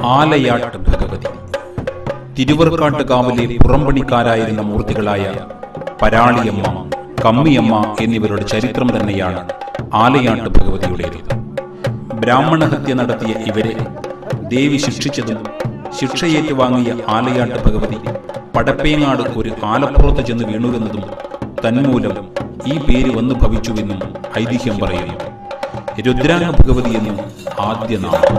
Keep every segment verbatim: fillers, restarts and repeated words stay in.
ആലയാട്ട് ഭഗവതി. തിരുവർക്കാട്ടുകാവിലെ പുറംപണിക്കാരായിരുന്ന മൂർത്തികളായ പരാളിയമ്മ, കമ്മിയമ്മ എന്നിവരുടെ ചരിത്രം തന്നെയാണ് ആലയാട്ട് ഭഗവതിയുടേത്. ബ്രാഹ്മണഹത്യ നടത്തിയ ഇവരെ ദേവി ശിക്ഷിച്ചതും ശിക്ഷയേറ്റുവാങ്ങിയ ആലയാട്ട് ഭഗവതി പടപ്പേങ്ങാട് ഒരു ആലപ്പുറത്ത് ചെന്ന് വീണുവെന്നതും തന്മൂലം ഈ പേര് വന്നു ഭവിച്ചുവെന്നും ഐതിഹ്യം പറയുന്നു. രുദ്രാംഗ ഭഗവതി എന്നും ആദ്യ നാമം.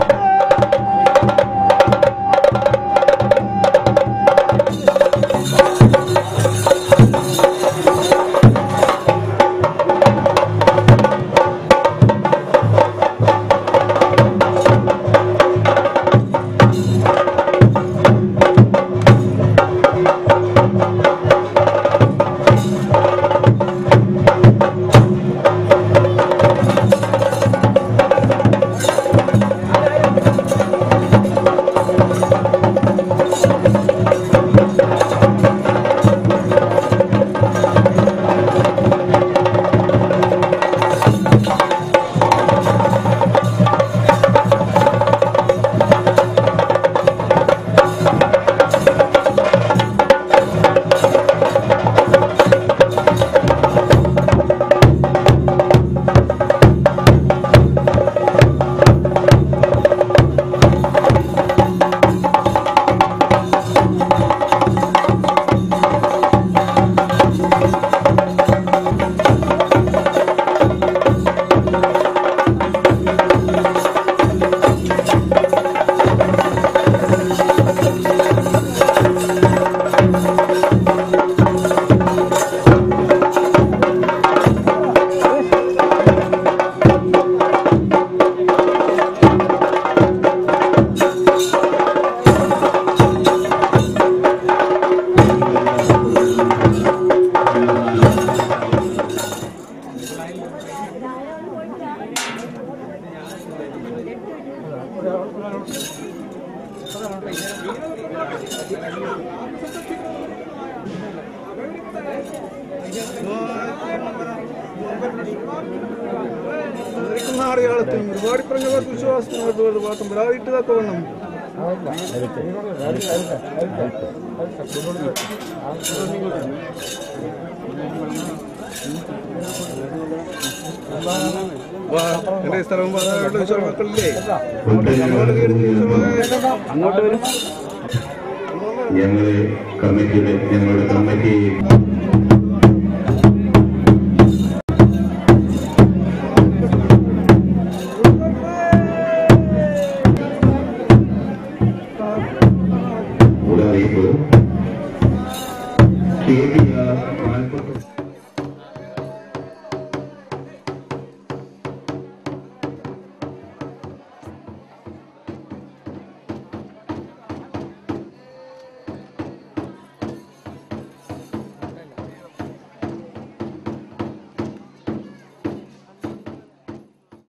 അടയാളത്തിൽ ഒരുപാട് പ്രജകൾ വിശ്വാസത്തിനോട് മാത്രം വിടാതിട്ട് തോന്നണം. എന്റെ സ്ഥലം മക്കളില്ലേ അങ്ങോട്ട് വരും. ഞങ്ങള് കമ്മിറ്റിയുടെ ഞങ്ങളുടെ കമ്മിറ്റി